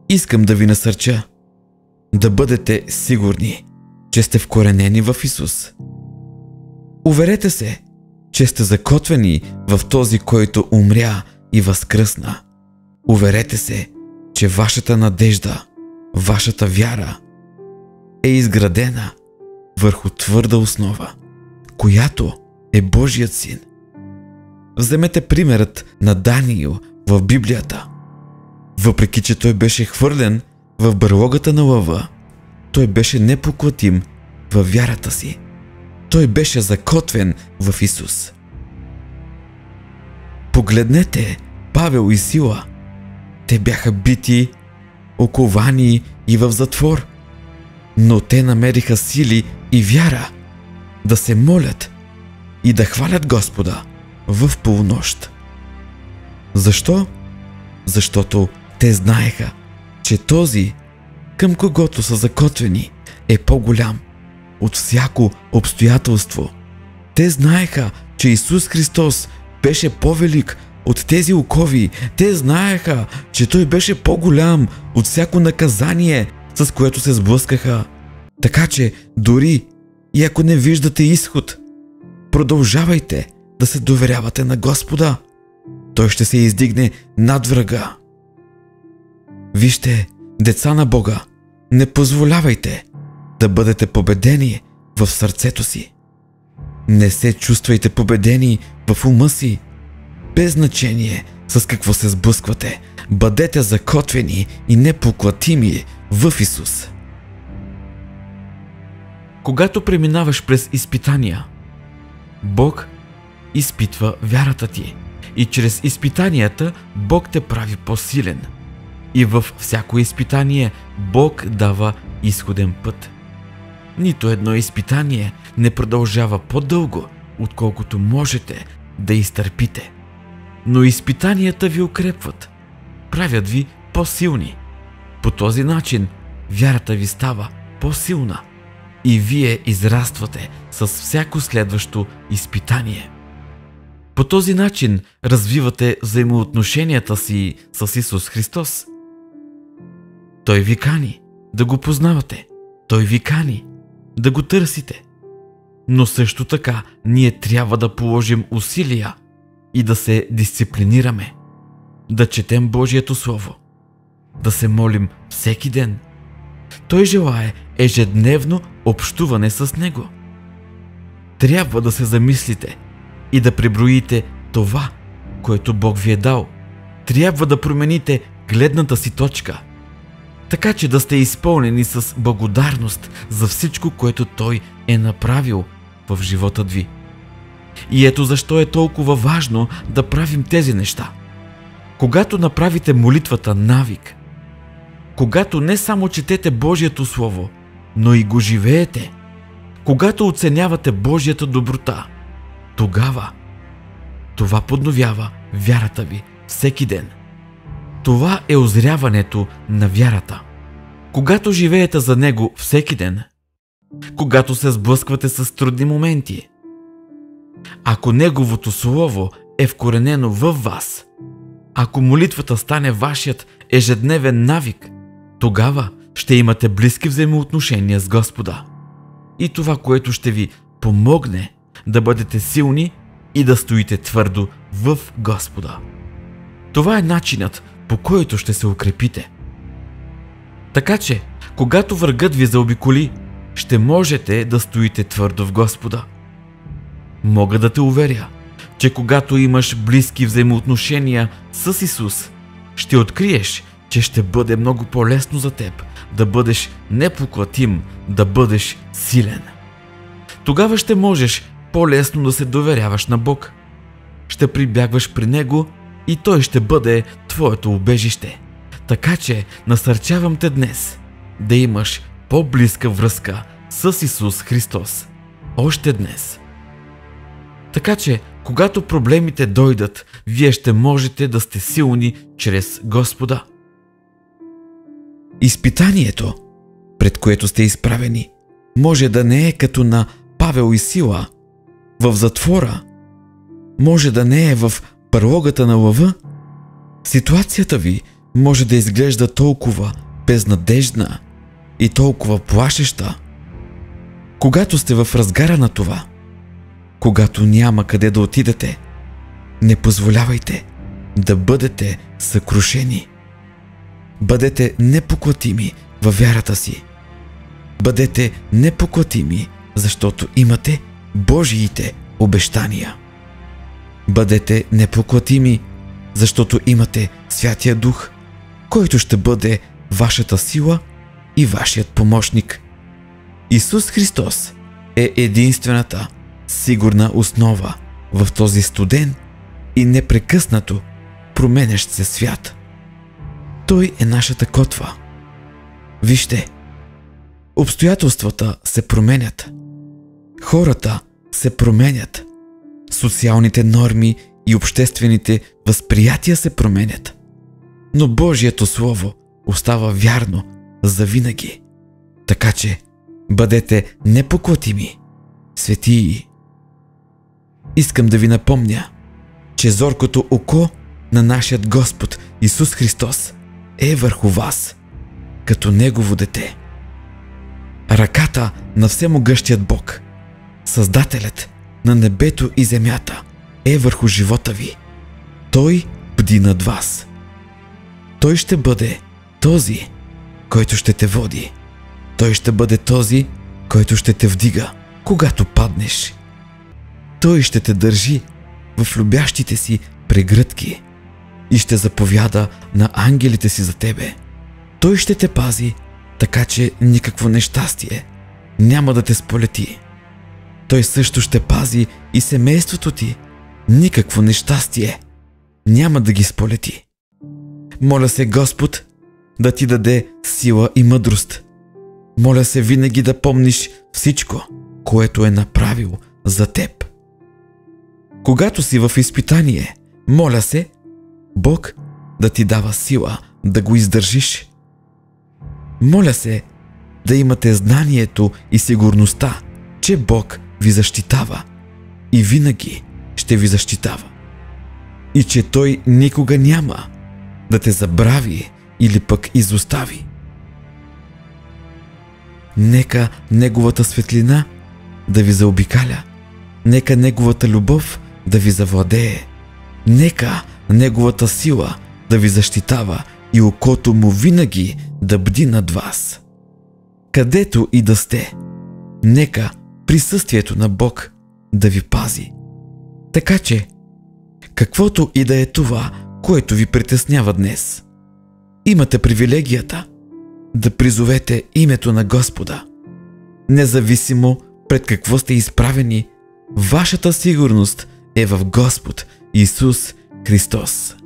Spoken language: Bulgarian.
Искам да ви насърча да бъдете сигурни, че сте вкоренени в Исус. Уверете се, че сте закотвени в този, който умря и възкръсна. Уверете се, че вашата надежда, вашата вяра е изградена върху твърда основа, която е Божият Син. Вземете примерът на Даниил в Библията. Въпреки че той беше хвърлен в берлогата на лъва, той беше непоклатим във вярата си. Той беше закотвен в Исус. Погледнете Павел и Сила. Те бяха бити, оковани и в затвор, но те намериха сили и вяра да се молят и да хвалят Господа в полунощ. Защо? Защото те знаеха, че този, към когото са закотвени, е по-голям от всяко обстоятелство. Те знаеха, че Исус Христос беше по-велик от тези окови. Те знаеха, че Той беше по-голям от всяко наказание, с което се сблъскаха. Така че, дори и ако не виждате изход, продължавайте да се доверявате на Господа. Той ще се издигне над врага. Вижте, деца на Бога, не позволявайте да бъдете победени в сърцето си. Не се чувствайте победени в ума си. Без значение с какво се сблъсквате, бъдете закотвени и непоклатими в Исус. Когато преминаваш през изпитания, Бог изпитва вярата ти и чрез изпитанията Бог те прави по-силен. И във всяко изпитание Бог дава изходен път. Нито едно изпитание не продължава по-дълго, отколкото можете да изтърпите. Но изпитанията ви укрепват, правят ви по-силни. По този начин вярата ви става по-силна и вие израствате с всяко следващо изпитание. По този начин развивате взаимоотношенията си с Исус Христос. Той ви кани да го познавате. Той ви кани да го търсите. Но също така ние трябва да положим усилия и да се дисциплинираме, да четем Божието Слово, да се молим всеки ден. Той желае ежедневно общуване с Него. Трябва да се замислите и да преброите това, което Бог ви е дал. Трябва да промените гледната си точка, така че да сте изпълнени с благодарност за всичко, което Той е направил в живота ви. И ето защо е толкова важно да правим тези неща. Когато направите молитвата навик, когато не само четете Божието Слово, но и го живеете, когато оценявате Божията доброта, тогава това подновява вярата ви всеки ден. Това е озряването на вярата. Когато живеете за Него всеки ден, когато се сблъсквате с трудни моменти, ако Неговото Слово е вкоренено във вас, ако молитвата стане вашият ежедневен навик, тогава ще имате близки взаимоотношения с Господа. И това, което ще ви помогне да бъдете силни и да стоите твърдо в Господа. Това е начинът, по който ще се укрепите. Така че, когато врагът ви заобиколи, ще можете да стоите твърдо в Господа. Мога да те уверя, че когато имаш близки взаимоотношения с Исус, ще откриеш, че ще бъде много по-лесно за теб да бъдеш непоклатим, да бъдеш силен. Тогава ще можеш по-лесно да се доверяваш на Бог. Ще прибягваш при Него и Той ще бъде твоето убежище. Така че насърчавам те днес да имаш по-близка връзка с Исус Христос. Още днес. Така че, когато проблемите дойдат, вие ще можете да сте силни чрез Господа. Изпитанието, пред което сте изправени, може да не е като на Павел и Сила в затвора, може да не е в барлогата на лъва. Ситуацията ви може да изглежда толкова безнадеждна и толкова плашеща. Когато сте в разгара на това, когато няма къде да отидете, не позволявайте да бъдете съкрушени. Бъдете непоклатими във вярата си. Бъдете непоклатими, защото имате Божиите обещания. Бъдете непоклатими, защото имате Святия Дух, който ще бъде вашата сила и вашият помощник. Исус Христос е единствената сигурна основа в този студен и непрекъснато променящ се свят. Той е нашата котва. Вижте, обстоятелствата се променят. Хората се променят. Социалните норми и обществените възприятия се променят. Но Божието Слово остава вярно завинаги. Така че бъдете непоклатими, светии. Искам да ви напомня, че зоркото око на нашият Господ Исус Христос е върху вас, като Негово дете. Ръката на всемогъщият Бог, Създателят на небето и земята, е върху живота ви. Той бди над вас. Той ще бъде този, който ще те води. Той ще бъде този, който ще те вдига, когато паднеш. Той ще те държи в любящите си прегръдки и ще заповяда на ангелите си за тебе. Той ще те пази, така че никакво нещастие няма да те сполети. Той също ще пази и семейството ти. Никакво нещастие няма да ги сполети. Моля се Господ да ти даде сила и мъдрост. Моля се винаги да помниш всичко, което е направил за теб. Когато си в изпитание, моля се Бог да ти дава сила да го издържиш. Моля се да имате знанието и сигурността, че Бог ви защитава и винаги ще ви защитава. И че Той никога няма да те забрави или пък изостави. Нека Неговата светлина да ви заобикаля. Нека Неговата любов да ви завладее. Нека Неговата сила да ви защитава и окото Му винаги да бди над вас. Където и да сте, нека присъствието на Бог да ви пази. Така че, каквото и да е това, което ви притеснява днес, имате привилегията да призовете името на Господа. Независимо пред какво сте изправени, вашата сигурност е в Господ Исус Христос.